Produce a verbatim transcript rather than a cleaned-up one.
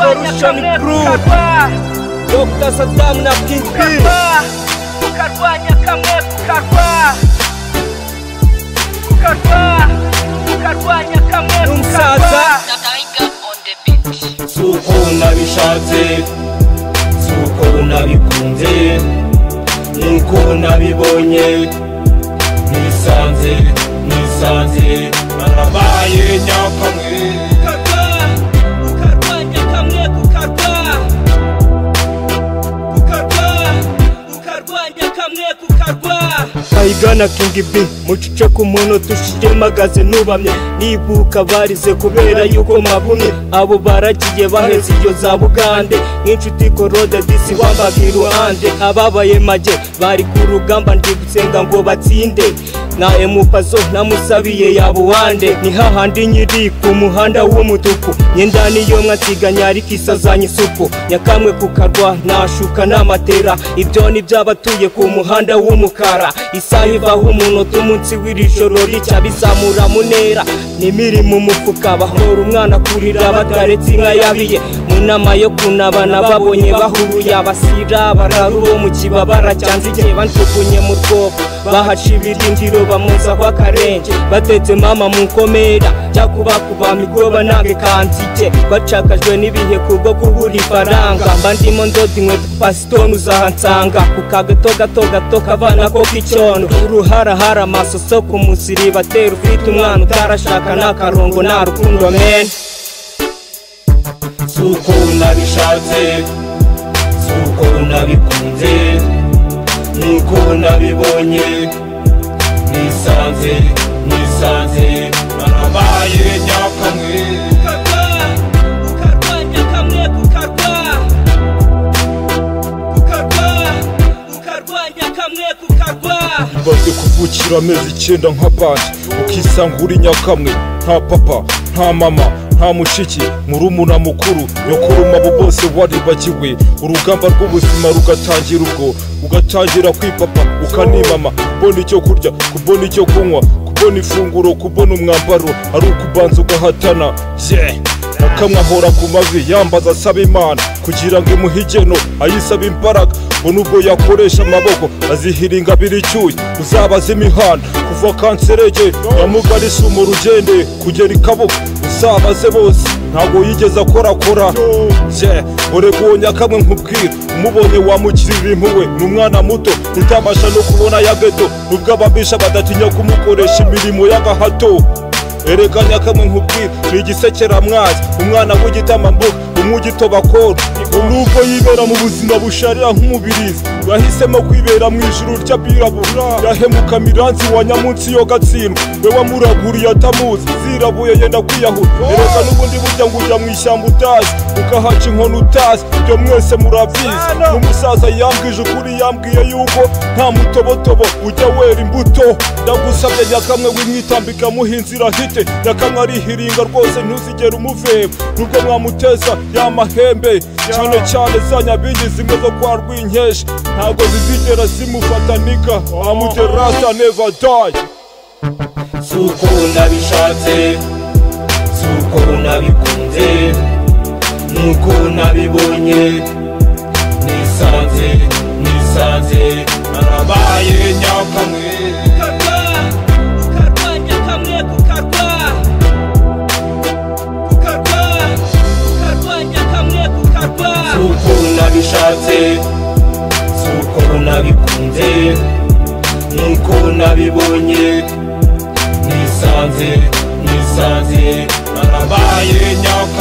Revolution Group, Doctor Saddam na King B. Tukarwanya kamwe kukarwa, kukarwa, tukarwanya kamwe kukarwa. Suko nabishatse, suko nabikunze, nuko nabibonye, nisanze, nisanze, narabaye nyakamwe. Ayigana King B mucice ku muntu tushije magaze nubamye nibuka barize kubera yuko mabumye abo baragiye baheze iyo za Bugande nk'inshuti korode disi wambaga iruhande ababaye maje bari ku rugamba ndi gusenga ngo batsinde na emupazo namusabiye yabo wande ni hahandi nyiri ku muhanda w'umutuku nyenda niyo mwatiganya ari kisazanye isuku nyakamwe kukarwa nashuka n'amatera ibyo ni byabatuye ku muhanda w'umukara isaha ivaho umunota umunsi w'ijoro rica bizamura munera n'imirimo umufuka bahora umwana kurira bataretse inka yabiye mu nama yo kunabana babonye bahuruye abasira bararuwo mu kibabara cyanze igihe banjugunye mu rwobo bahaca ibirindiro bamuza kwa karenje batetse mama mu nkomera cyakuba kuba migoba nange kantike bacakajwe n'ibihe kubwo kubura ifaranga mbandimo ndodimwe pasitoni uzahansanga kukagato gato gato kabana ko kicyono uruhara hara amasoso ku musiri batera ufite umwana utarashaka n'akarongo nta rukundo men. Suko nabishatse, suko nabikunze, nuko nabibonye, nisanze, nisanze, narabaye nyakamwe. Ukarwanya kamwe kukarwa, kukarwa, ukarwanya kamwe kukarwa. Baze kuvukira amezi icyenda nka bandi ukisanga uri nyakamwe nta papa nta mama nta mushiki murumuna mukuru yokuruma abo bose waribagiwe urugamba rw'ubuzima rugatangira ubwo ugatangira kwipapa ukanimama kubona icyo kurya kubona icyo kunywa kubona ifunguro kubona umwambaro ari ukubanza ugahatana yeah. Akamwahora ku mavi yambaza asaba Imana kugira ngo imuhigeno ayisaba imbaraga ngo nubwo yakoresha amaboko azihiringa biricyuye uzabaza imihanda kuva kanserege yamugarisa mu rugende kugera ikaboko uzabaze bose ntago yigeze akora kora je orego nyakamwe nkubwira umubonye wamukirira impuwe n'umwana muto utabasha no kubona yageto nubwo ababisha badatinya kumukoresha imirimo y'agahato. Erega nyakamwe nkubwira nigisekera mwazi umwana w'igitamambuga umugito bakora nubwo yibera mu buzima busharira nk'umubirizi yahisemo kwibera mu ijuru ry'abirabura yahemuka miranzi wa nyamunsi yo gatsindwa we wamuraguriye atamuzi zirabuye yenda kwiyahura. Erega n'ubundi burya ngo ujya mu ishyamba utazi ukahaca inkono utazi ibyo mwese murabizi n'umusaza yambwije ukuri yambwiye yuko nta mutobotobo ujya wera imbuto ndagusabye nyakamwe w'imwitambika muhinzira hite nyakamwe arihiringa rwose ntuzigere umuveba nubwo mwamuteza y'amahembe cyane cyane za nyabingi zimwe zo kwa Rwinkesha ntabwo zizigera zimufatanika amuterasa never die. Suko nabishatse, suko nabikunze, nuko nabibonye, nisanze, nisanze, narabaye nyakamwe. Ukarwanya kamwe kukarwa, kukarwa, ukarwanya kamwe kukarwa. Suko nabishatse, suko nabikunze, nuko nabibonye, nisanze, nisanze, narabaye nyakamwe.